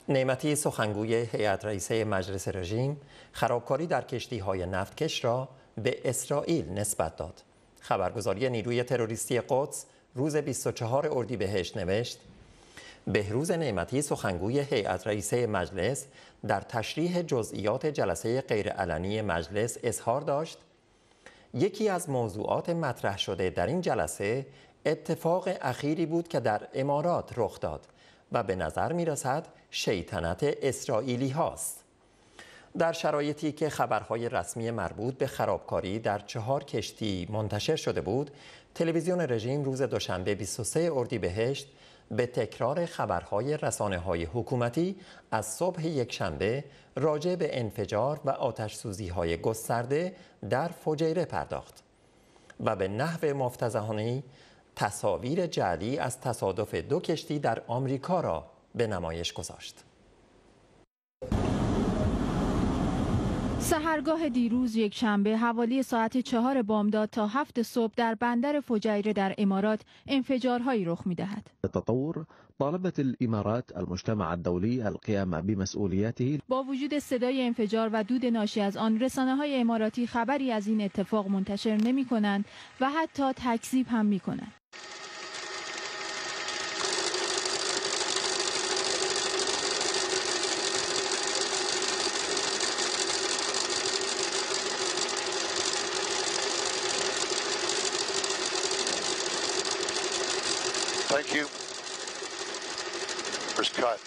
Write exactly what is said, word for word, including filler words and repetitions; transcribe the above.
نعمتی سخنگوی هیئت رئیسه مجلس رژیم خرابکاری در کشتی‌های نفتکش را به اسرائیل نسبت داد. خبرگزاری نیروی تروریستی قدس روز بیست و چهارم اردیبهشت نوشت: بهروز نعمتی سخنگوی هیئت رئیسه مجلس در تشریح جزئیات جلسه غیرعلنی مجلس اظهار داشت یکی از موضوعات مطرح شده در این جلسه اتفاق اخیری بود که در امارات رخ داد و به نظر می رسد شیطنت اسرائیلی هاست. در شرایطی که خبرهای رسمی مربوط به خرابکاری در چهار کشتی منتشر شده بود، تلویزیون رژیم روز دوشنبه بیست و سوم اردیبهشت به تکرار خبرهای رسانه‌های حکومتی از صبح یکشنبه راجع به انفجار و آتش‌سوزی‌های گسترده در فجیره پرداخت و به نحو مفتضحانه‌ای تصاویر جعلی از تصادف دو کشتی در آمریکا را به نمایش گذاشت. سحرگاه دیروز یکشنبه حوالی ساعت چهار بامداد تا هفت صبح در بندر فجیره در امارات انفجارهایی رخ می‌دهد. التطور طالبت الامارات المجتمع الدولي القيام بمسؤولياته. با وجود صدای انفجار و دود ناشی از آن، رسانه‌های اماراتی خبری از این اتفاق منتشر نمی‌کنند و حتی تکذیب هم می‌کنند. Thank you. First cut.